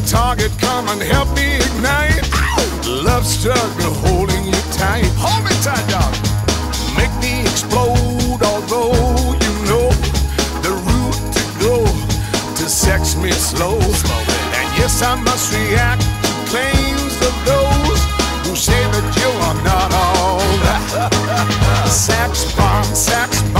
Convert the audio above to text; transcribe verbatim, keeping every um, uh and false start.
target, come and help me ignite. Love struggle holding you tight. Hold me tight, dog. Make me explode, although you know the route to go to sex me slow. And yes, I must react to claims of those who say that you are not all that. Sax bomb, sax bomb.